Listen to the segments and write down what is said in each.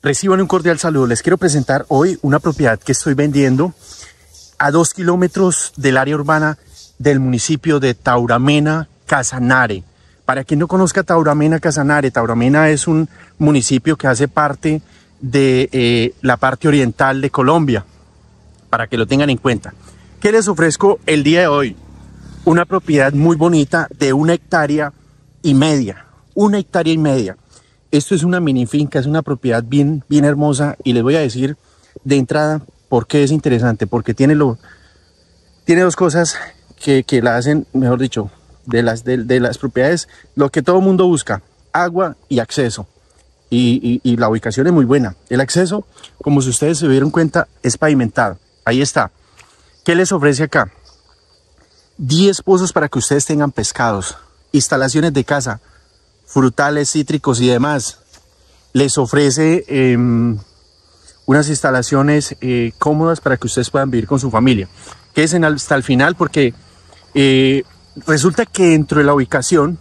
Reciban un cordial saludo. Les quiero presentar hoy una propiedad que estoy vendiendo a 2 kilómetros del área urbana del municipio de Tauramena, Casanare. Para quien no conozca Tauramena, Casanare, Tauramena es un municipio que hace parte de la parte oriental de Colombia, para que lo tengan en cuenta. ¿Qué les ofrezco el día de hoy? Una propiedad muy bonita de 1,5 hectáreas. 1,5 hectáreas. Esto es una mini finca, es una propiedad bien hermosa, y les voy a decir de entrada por qué es interesante, porque tiene dos cosas que la hacen, mejor dicho, de las propiedades, lo que todo mundo busca: agua y acceso. Y la ubicación es muy buena. El acceso, como si ustedes se dieron cuenta, es pavimentado. Ahí está. ¿Qué les ofrece acá? 10 pozos para que ustedes tengan pescados, instalaciones de casa, frutales, cítricos y demás. Les ofrece unas instalaciones cómodas para que ustedes puedan vivir con su familia. Quédense hasta el final, porque resulta que dentro de la ubicación,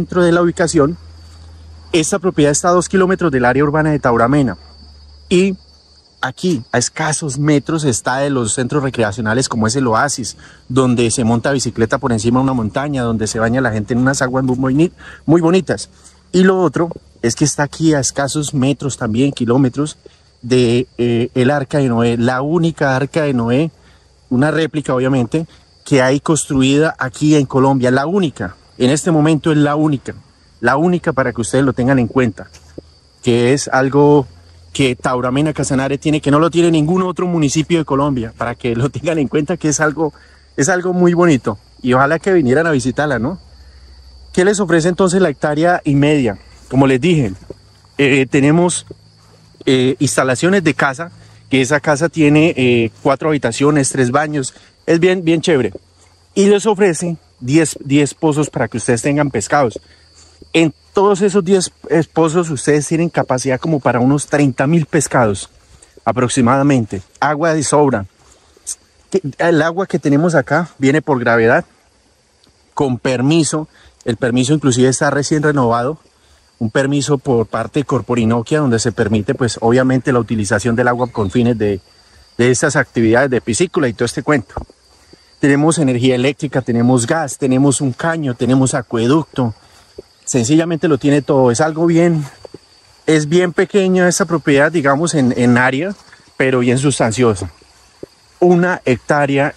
esta propiedad está a 2 kilómetros del área urbana de Tauramena, y aquí a escasos metros está de los centros recreacionales como es el Oasis, donde se monta bicicleta por encima de una montaña, donde se baña la gente en unas aguas muy bonitas. Y lo otro es que está aquí a escasos metros, también kilómetros, de el Arca de Noé, la única Arca de Noé, una réplica obviamente, que hay construida aquí en Colombia. La única, en este momento es la única, para que ustedes lo tengan en cuenta, que es algo que Tauramena, Casanare tiene, que no lo tiene ningún otro municipio de Colombia, para que lo tengan en cuenta, que es algo muy bonito, y ojalá que vinieran a visitarla, ¿no? ¿Qué les ofrece entonces la 1,5 hectáreas? Como les dije, tenemos instalaciones de casa, que esa casa tiene 4 habitaciones, 3 baños, es bien chévere, y les ofrece 10 pozos para que ustedes tengan pescados. En todos esos 10 pozos ustedes tienen capacidad como para unos 30,000 pescados aproximadamente. Agua de sobra. El agua que tenemos acá viene por gravedad, con permiso. El permiso inclusive está recién renovado. Un permiso por parte de Corporinoquia, donde se permite pues obviamente la utilización del agua con fines de estas actividades de piscícola y todo este cuento. Tenemos energía eléctrica, tenemos gas, tenemos un caño, tenemos acueducto. Sencillamente lo tiene todo. Es bien pequeña esta propiedad, digamos, en área, pero bien sustanciosa. 1,5 hectáreas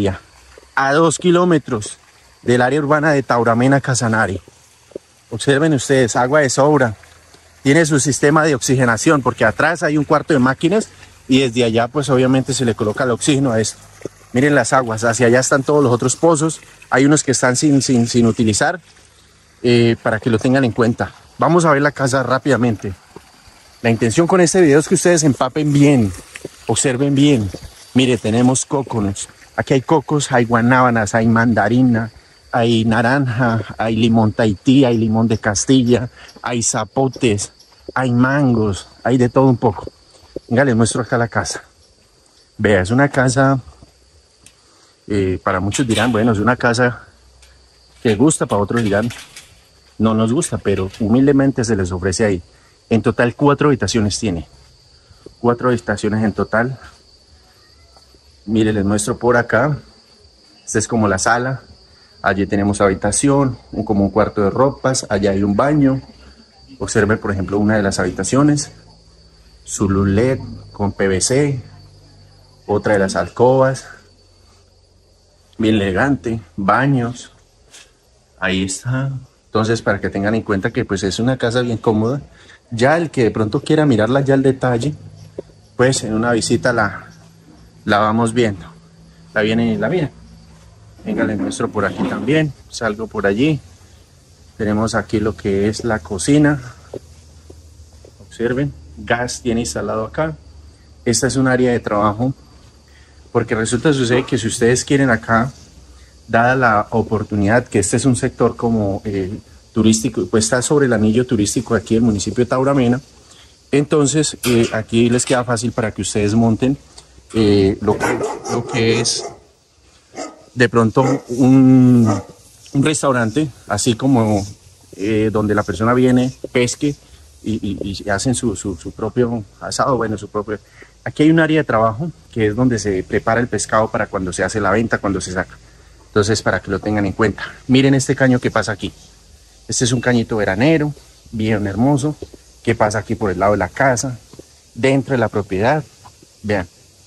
a 2 kilómetros del área urbana de Tauramena, Casanare. Observen ustedes, agua de sobra. Tiene su sistema de oxigenación, porque atrás hay un cuarto de máquinas, y desde allá pues obviamente se le coloca el oxígeno a esto. Miren las aguas, hacia allá están todos los otros pozos. Hay unos que están sin utilizar. Para que lo tengan en cuenta. Vamos a ver la casa rápidamente. La intención con este video es que ustedes empapen bien, observen bien. Mire, tenemos cocos. Aquí hay cocos, hay guanábanas, hay mandarina, hay naranja, hay limón Tahití, hay limón de Castilla, hay zapotes, hay mangos, hay de todo un poco. Venga, les muestro acá la casa. Vea, es una casa, para muchos dirán, bueno, es una casa que gusta, para otros dirán, no nos gusta, pero humildemente se les ofrece ahí. En total 4 habitaciones tiene. 4 habitaciones en total. Mire, les muestro por acá. Esta es como la sala. Allí tenemos habitación, como un cuarto de ropas. Allá hay un baño. Observen, por ejemplo, una de las habitaciones. Su luz LED con PVC. Otra de las alcobas. Bien elegante. Baños. Ahí está. Entonces, para que tengan en cuenta que pues es una casa bien cómoda. Ya el que de pronto quiera mirarla ya al detalle, pues en una visita la vamos viendo. La vienen y la miran. Venga, les muestro por aquí también. Salgo por allí. Tenemos aquí lo que es la cocina. Observen, gas tiene instalado acá. Esta es un área de trabajo, porque sucede que si ustedes quieren acá, dada la oportunidad que este es un sector como turístico, pues está sobre el anillo turístico aquí del municipio de Tauramena, entonces aquí les queda fácil para que ustedes monten lo que es de pronto un restaurante, así como donde la persona viene, pesque y hacen su propio asado, bueno, su propio... Aquí hay un área de trabajo que es donde se prepara el pescado para cuando se hace la venta, cuando se saca. Entonces, para que lo tengan en cuenta. Miren este caño que pasa aquí. Este es un cañito veranero, bien hermoso, que pasa aquí por el lado de la casa, dentro de la propiedad. Vean.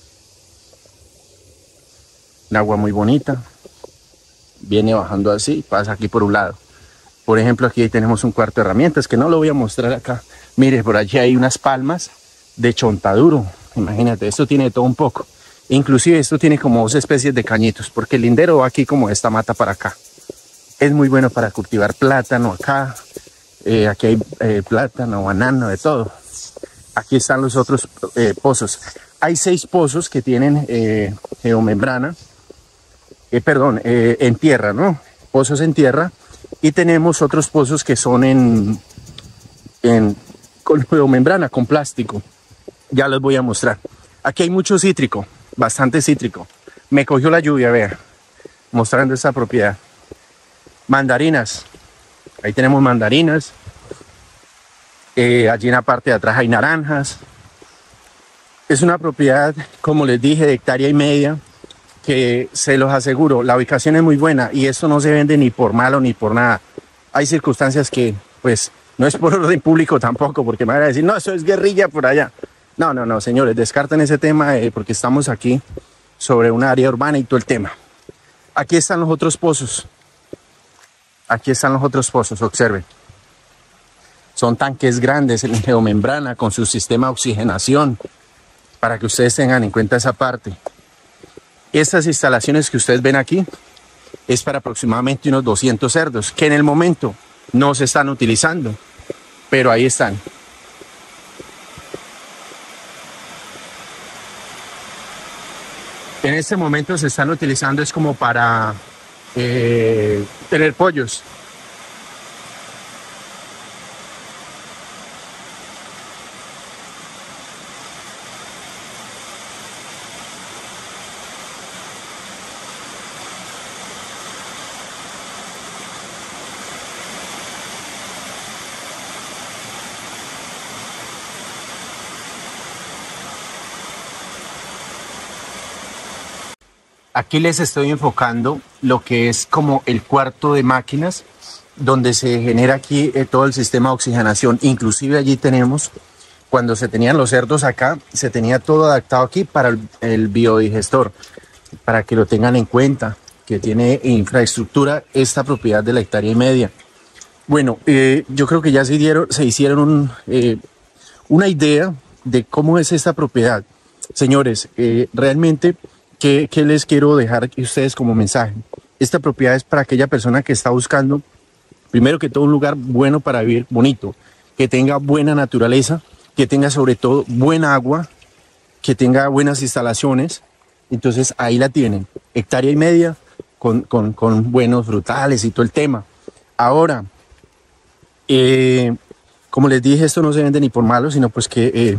Un agua muy bonita. Viene bajando así, pasa aquí por un lado. Por ejemplo, aquí tenemos un cuarto de herramientas que no lo voy a mostrar acá. Mire, por allí hay unas palmas de chontaduro. Imagínate, esto tiene de todo un poco. Inclusive esto tiene como 2 especies de cañitos, porque el lindero va aquí como esta mata para acá. Es muy bueno para cultivar plátano acá. Aquí hay plátano, banano, de todo. Aquí están los otros pozos. Hay 6 pozos que tienen geomembrana. En tierra, ¿no? Pozos en tierra. Y tenemos otros pozos que son con geomembrana, con plástico. Ya les voy a mostrar. Aquí hay mucho cítrico, bastante cítrico. Me cogió la lluvia, vea, mostrando esta propiedad. Mandarinas. Ahí tenemos mandarinas. Allí en la parte de atrás hay naranjas. Es una propiedad, como les dije, de 1,5 hectáreas, que se los aseguro, la ubicación es muy buena y esto no se vende ni por malo ni por nada. Hay circunstancias que, pues, no es por orden público tampoco, porque me van a decir, no, eso es guerrilla por allá. No, señores, descarten ese tema porque estamos aquí sobre una área urbana y todo el tema. Aquí están los otros pozos. Aquí están los otros pozos, observen. Son tanques grandes en geomembrana con su sistema de oxigenación, para que ustedes tengan en cuenta esa parte. Estas instalaciones que ustedes ven aquí es para aproximadamente unos 200 cerdos, que en el momento no se están utilizando, pero ahí están. En este momento se están utilizando es como para tener pollos. Aquí les estoy enfocando lo que es como el cuarto de máquinas, donde se genera aquí todo el sistema de oxigenación. Inclusive allí tenemos, cuando se tenían los cerdos acá, se tenía todo adaptado aquí para el biodigestor, para que lo tengan en cuenta, que tiene infraestructura esta propiedad de la 1,5 hectáreas. Bueno, yo creo que ya se hicieron una idea de cómo es esta propiedad. Señores, realmente... ¿Qué les quiero dejar a ustedes como mensaje? Esta propiedad es para aquella persona que está buscando, primero que todo, un lugar bueno para vivir, bonito, que tenga buena naturaleza, que tenga sobre todo buena agua, que tenga buenas instalaciones. Entonces ahí la tienen, 1,5 hectáreas con buenos frutales y todo el tema. Ahora, como les dije, esto no se vende ni por malo, sino pues que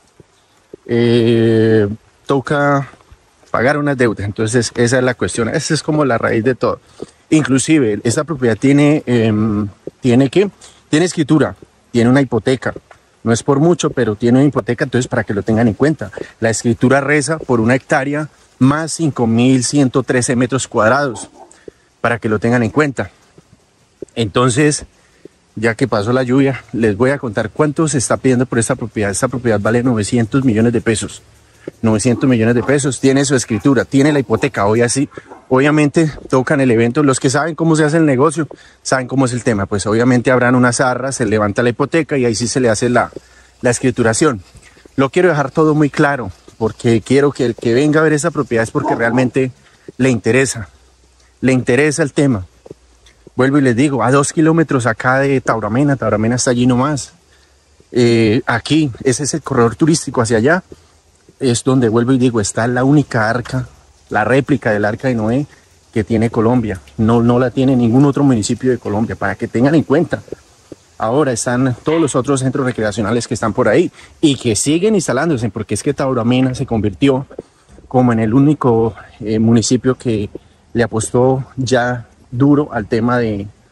toca pagar unas deudas. Entonces esa es la cuestión, esa es como la raíz de todo. Inclusive esta propiedad tiene escritura, tiene una hipoteca, no es por mucho, pero tiene una hipoteca. Entonces, para que lo tengan en cuenta, la escritura reza por 1 hectárea más 5,113 metros cuadrados, para que lo tengan en cuenta. Entonces, ya que pasó la lluvia, les voy a contar cuánto se está pidiendo por esta propiedad. Esta propiedad vale 900 millones de pesos. 900 millones de pesos, tiene su escritura, tiene la hipoteca. Hoy así, obviamente tocan el evento. Los que saben cómo se hace el negocio, saben cómo es el tema. Pues obviamente habrán unas arras, se levanta la hipoteca y ahí sí se le hace la escrituración. Lo quiero dejar todo muy claro, porque quiero que el que venga a ver esa propiedad es porque realmente le interesa el tema. Vuelvo y les digo, a 2 kilómetros acá de Tauramena está allí nomás. Aquí, ese es el corredor turístico hacia allá. Es donde, vuelvo y digo, está la única arca, la réplica del arca de Noé que tiene Colombia. No la tiene ningún otro municipio de Colombia, para que tengan en cuenta. Ahora están todos los otros centros recreacionales que están por ahí y que siguen instalándose, porque es que Tauramena se convirtió como en el único municipio que le apostó ya duro al tema de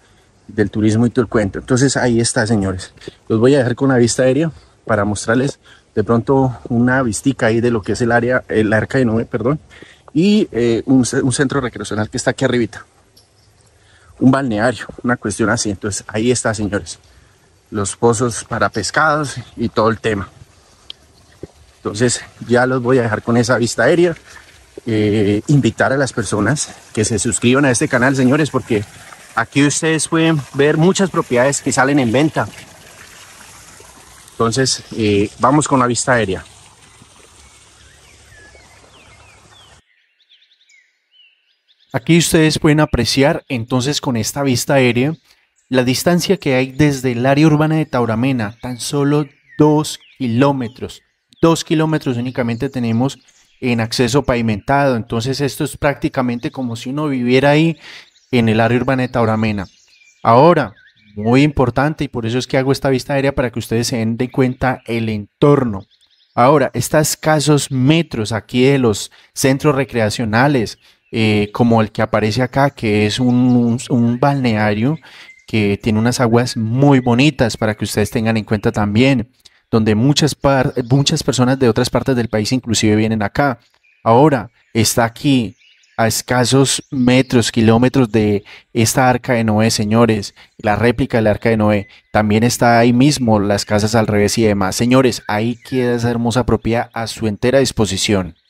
del turismo y todo el cuento. Entonces ahí está, señores. Los voy a dejar con una vista aérea para mostrarles de pronto una vistica ahí de lo que es el área, el Arca de Noé, perdón, y un centro recreacional que está aquí arribita. Un balneario, una cuestión así. Entonces ahí está, señores. Los pozos para pescados y todo el tema. Entonces ya los voy a dejar con esa vista aérea. Invitar a las personas que se suscriban a este canal, señores, porque aquí ustedes pueden ver muchas propiedades que salen en venta. Entonces vamos con la vista aérea. Aquí ustedes pueden apreciar entonces con esta vista aérea la distancia que hay desde el área urbana de Tauramena, tan solo 2 kilómetros. 2 kilómetros únicamente tenemos en acceso pavimentado. Entonces esto es prácticamente como si uno viviera ahí en el área urbana de Tauramena. Ahora, muy importante, y por eso es que hago esta vista aérea para que ustedes se den de cuenta el entorno. Ahora, está a escasos metros aquí de los centros recreacionales, como el que aparece acá, que es un balneario que tiene unas aguas muy bonitas para que ustedes tengan en cuenta también, donde muchas personas de otras partes del país inclusive vienen acá. Ahora, está aquí a escasos metros, kilómetros de esta Arca de Noé, señores, la réplica del Arca de Noé. También está ahí mismo las casas al revés y demás. Señores, ahí queda esa hermosa propiedad a su entera disposición.